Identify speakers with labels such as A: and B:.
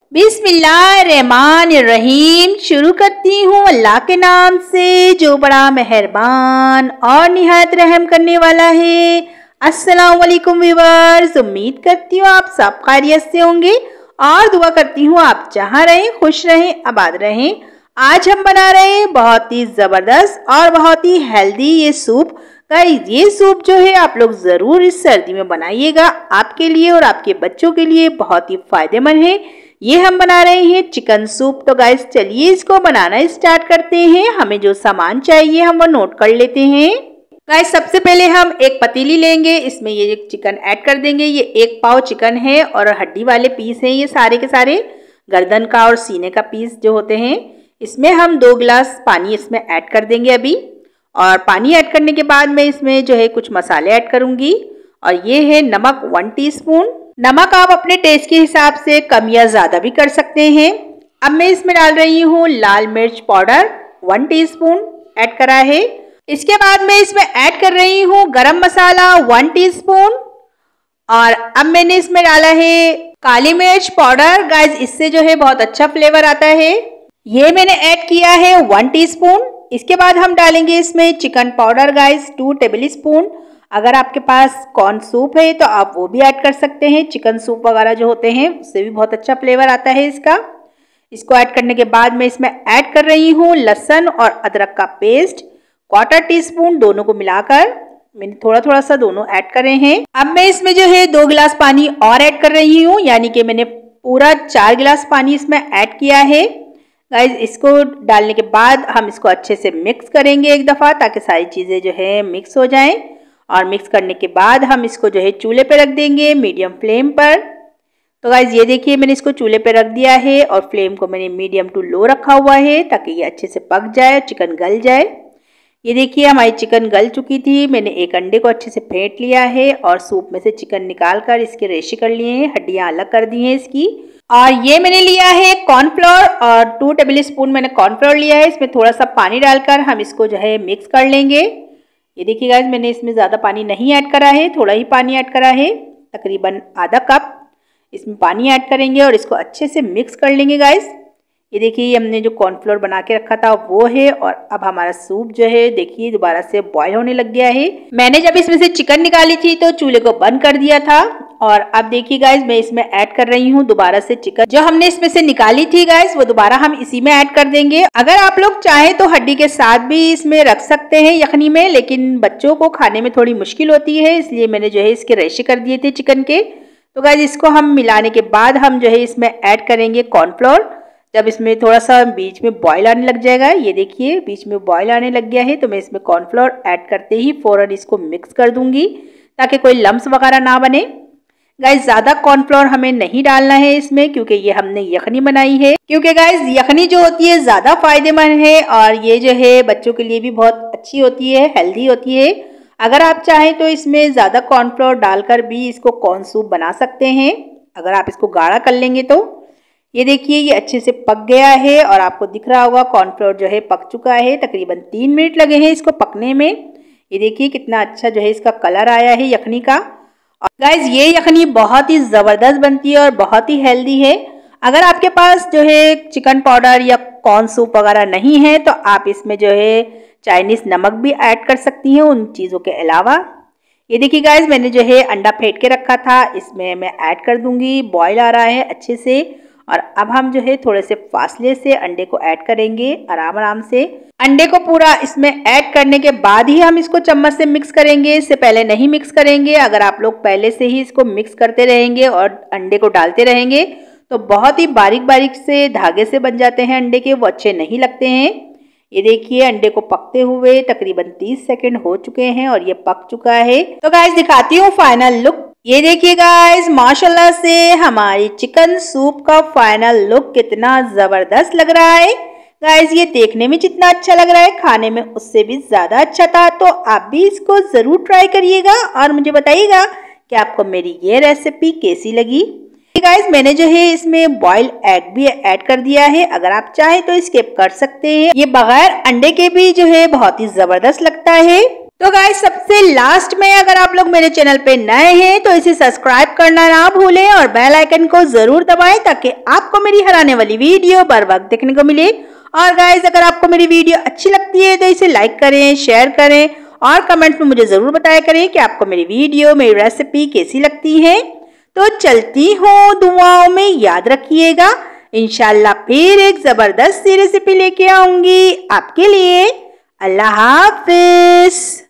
A: बिस्मिल्लाहिर्रहमानिर्रहीम। शुरू करती हूँ अल्लाह के नाम से जो बड़ा मेहरबान और निहायत रहम करने वाला है। अस्सलाम वालेकुम व्यूअर्स, उम्मीद करती हूँ आप सब खैरियत से होंगे और दुआ करती हूँ आप जहाँ रहें खुश रहें आबाद रहें। आज हम बना रहे हैं बहुत ही ज़बरदस्त और बहुत ही हेल्दी ये सूप। गाइस ये सूप जो है आप लोग ज़रूर इस सर्दी में बनाइएगा, आपके लिए और आपके बच्चों के लिए बहुत ही फायदेमंद है। ये हम बना रहे हैं चिकन सूप। तो गाइस चलिए इसको बनाना स्टार्ट करते हैं। हमें जो सामान चाहिए हम वो नोट कर लेते हैं। गाइस सबसे पहले हम एक पतीली लेंगे, इसमें ये चिकन ऐड कर देंगे। ये 1 पाव चिकन है और हड्डी वाले पीस हैं ये सारे के सारे, गर्दन का और सीने का पीस जो होते हैं। इसमें हम 2 गिलास पानी इसमें ऐड कर देंगे अभी। और पानी ऐड करने के बाद मैं इसमें जो है कुछ मसाले ऐड करूंगी। और ये है नमक 1 टीस्पून। नमक आप अपने टेस्ट के हिसाब से कम या ज़्यादा भी कर सकते हैं। अब मैं इसमें डाल रही हूँ लाल मिर्च पाउडर 1 टीस्पून ऐड करा है। इसके बाद मैं इसमें ऐड कर रही हूँ गरम मसाला 1 टीस्पून। और अब मैंने इसमें डाला है काली मिर्च पाउडर। गाइस इससे जो है बहुत अच्छा फ्लेवर आता है। ये मैंने ऐड किया है 1 टीस्पून। इसके बाद हम डालेंगे इसमें chicken powder guys 2 tablespoon. अगर आपके पास कॉर्न सूप है तो आप वो भी ऐड कर सकते हैं। चिकन सूप वगैरह जो होते हैं उससे भी बहुत अच्छा फ्लेवर आता है इसका। इसको ऐड करने के बाद मैं इसमें ऐड कर रही हूँ लहसुन और अदरक का पेस्ट 1/4 टीस्पून। दोनों को मिलाकर मैंने थोड़ा थोड़ा सा दोनों ऐड करे हैं। अब मैं इसमें जो है 2 गिलास पानी और ऐड कर रही हूँ, यानी कि मैंने पूरा 4 गिलास पानी इसमें ऐड किया है। गाइज इसको डालने के बाद हम इसको अच्छे से मिक्स करेंगे एक दफ़ा, ताकि सारी चीज़ें जो है मिक्स हो जाएं। और मिक्स करने के बाद हम इसको जो है चूल्हे पे रख देंगे मीडियम फ्लेम पर। तो गाइज ये देखिए मैंने इसको चूल्हे पे रख दिया है और फ्लेम को मैंने मीडियम टू लो रखा हुआ है, ताकि ये अच्छे से पक जाए, चिकन गल जाए। ये देखिए हमारी चिकन गल चुकी थी। मैंने एक अंडे को अच्छे से फेंट लिया है और सूप में से चिकन निकाल कर इसके रेशे कर लिए हैं, हड्डियाँ अलग कर दी हैं इसकी। और ये मैंने लिया है कॉर्नफ्लोर और 2 टेबल स्पून मैंने कॉर्नफ्लोर लिया है। इसमें थोड़ा सा पानी डालकर हम इसको जो है मिक्स कर लेंगे। ये देखिए गाइस मैंने इसमें ज़्यादा पानी नहीं ऐड करा है, थोड़ा ही पानी ऐड करा है, तकरीबन आधा कप इसमें पानी ऐड करेंगे और इसको अच्छे से मिक्स कर लेंगे गाइस। ये देखिए हमने जो कॉर्नफ्लोर बना के रखा था वो है। और अब हमारा सूप जो है देखिए दोबारा से बॉयल होने लग गया है। मैंने जब इसमें से चिकन निकाली थी तो चूल्हे को बंद कर दिया था। और अब देखिए गाइस मैं इसमें ऐड कर रही हूँ दोबारा से चिकन जो हमने इसमें से निकाली थी गाइस, वो दोबारा हम इसी में ऐड कर देंगे। अगर आप लोग चाहें तो हड्डी के साथ भी इसमें रख सकते हैं यखनी में, लेकिन बच्चों को खाने में थोड़ी मुश्किल होती है, इसलिए मैंने जो है इसके रेशे कर दिए थे चिकन के। तो गाइस इसको हम मिलाने के बाद हम जो है इसमें ऐड करेंगे कॉर्नफ्लोर। जब इसमें थोड़ा सा बीच में बॉयल आने लग जाएगा, ये देखिए बीच में बॉयल आने लग गया है, तो मैं इसमें कॉर्नफ्लोर ऐड करते ही फौरन इसको मिक्स कर दूंगी, ताकि कोई लम्स वगैरह ना बने। गाइस ज़्यादा कॉर्नफ्लोर हमें नहीं डालना है इसमें, क्योंकि ये हमने यखनी बनाई है। क्योंकि गाइस यखनी जो होती है ज़्यादा फायदेमंद है और ये जो है बच्चों के लिए भी बहुत अच्छी होती है, हेल्दी होती है। अगर आप चाहें तो इसमें ज़्यादा कॉर्नफ्लोर डालकर भी इसको कॉर्न सूप बना सकते हैं, अगर आप इसको गाढ़ा कर लेंगे तो। ये देखिए ये अच्छे से पक गया है और आपको दिख रहा होगा कॉर्नफ्लोर जो है पक चुका है। तकरीबन 3 मिनट लगे हैं इसको पकने में। ये देखिए कितना अच्छा जो है इसका कलर आया है यखनी का। और गाइज ये यखनी बहुत ही ज़बरदस्त बनती है और बहुत ही हेल्दी है। अगर आपके पास जो है चिकन पाउडर या कॉर्न सूप वगैरह नहीं है तो आप इसमें जो है चाइनीज़ नमक भी ऐड कर सकती हैं उन चीज़ों के अलावा। ये देखिए गाइज मैंने जो है अंडा फेंट के रखा था, इसमें मैं ऐड कर दूंगी। बॉयल आ रहा है अच्छे से और अब हम जो है थोड़े से फासले से अंडे को ऐड करेंगे आराम आराम से। अंडे को पूरा इसमें ऐड करने के बाद ही हम इसको चम्मच से मिक्स करेंगे, इससे पहले नहीं मिक्स करेंगे। अगर आप लोग पहले से ही इसको मिक्स करते रहेंगे और अंडे को डालते रहेंगे तो बहुत ही बारीक बारीक से धागे से बन जाते हैं अंडे के, वो अच्छे नहीं लगते हैं। ये देखिए अंडे को पकते हुए तकरीबन 30 सेकंड हो चुके हैं और ये पक चुका है। तो गाइस दिखाती हूँ फाइनल लुक। ये देखिए गाइस माशाल्लाह से हमारी चिकन सूप का फाइनल लुक कितना ज़बरदस्त लग रहा है। गाइस ये देखने में जितना अच्छा लग रहा है खाने में उससे भी ज़्यादा अच्छा था। तो आप भी इसको ज़रूर ट्राई करिएगा और मुझे बताइएगा कि आपको मेरी ये रेसिपी कैसी लगी। गाइस मैंने जो है इसमें बॉइल्ड एग भी ऐड कर दिया है, अगर आप चाहें तो स्किप कर सकते हैं। ये बगैर अंडे के भी जो है बहुत ही ज़बरदस्त लगता है। तो गाइस सबसे लास्ट में अगर आप लोग मेरे चैनल पे नए हैं तो इसे सब्सक्राइब करना ना भूलें और बेल आइकन को जरूर दबाएं ताकि आपको मेरी हर आने वाली वीडियो बर वक्त देखने को मिले। और गाइस अगर आपको मेरी वीडियो अच्छी लगती है तो इसे लाइक करें, शेयर करें और कमेंट्स में मुझे जरूर बताया करें कि आपको मेरी वीडियो, मेरी रेसिपी कैसी लगती है। तो चलती हूँ, दुआओं में याद रखिएगा। इंशाल्लाह फिर एक जबरदस्त सी रेसिपी लेके आऊंगी आपके लिए। अल्लाह हाफिज।